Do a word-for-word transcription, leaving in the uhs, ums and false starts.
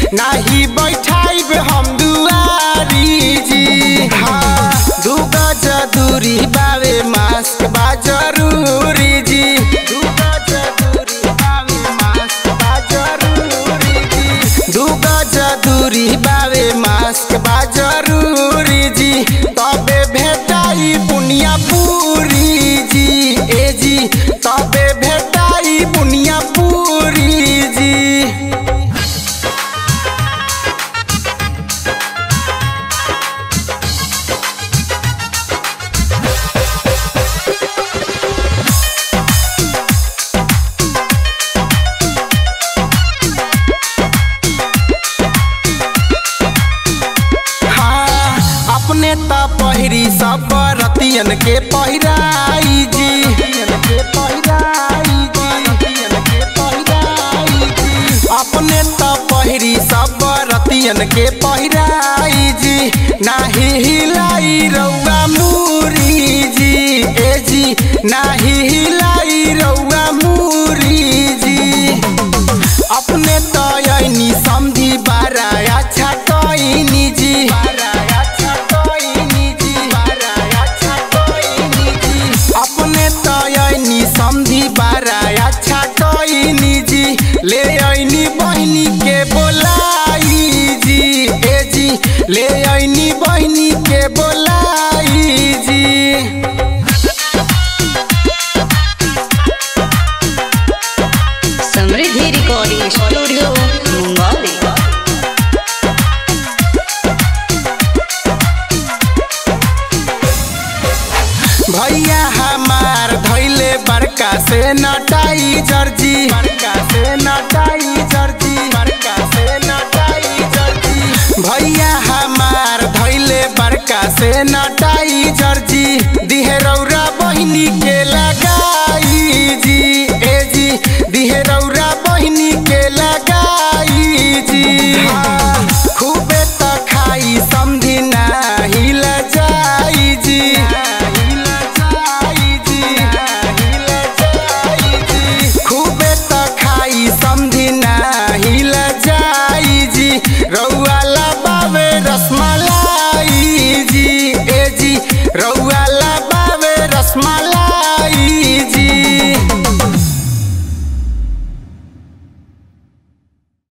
नाही बैठाइब हम दुआरी जी। हाँ दू गज दूरी बावे मास्क बा जरूरी जी। दू गज दूरी बावे मास्क बा जरूरी जी। दू गज दूरी बावे मास्क बा जरूरी जी। तबे भेटाई बुनिया पूरी जी ए जी। तबे भेटाई बुनिया पूरी जी। अपने त पहिरी सब रतियन के पहिराई जी। अपने त पहिरी सब रतियन के पहिराई जी। नाही हिलाई रउआ मूरी जी ए जी। नाही हिलाई रउआ मूरी जी। अपने त यनी समझी बारा अच्छा कइनी जी। समझी बारा अच्छा कइनी जी। ले आईनी बहनी के बोलाई जी ए जी। ले आईनी बहनी के बोलाई जी। Samriddhi recording studio Mumbai. भैया हमार धैले बड़का से नटाई जर्जी। बड़का से नटाई जर्जी। बड़का से नटाई जर्जी। भैया हमार धैले बड़का से नटाई जर्जी। दिहे रौरा बहिनी के लगाई जी ए जी। दिहे रौरा बहिनी के लगाई जी। हाँ खूबे त खाई समझी नाही लजाई जी। समझी नाही लजाई जी। रउआला बावे रसमलाई जी ए जी। रउआला बावे रसमलाई जी।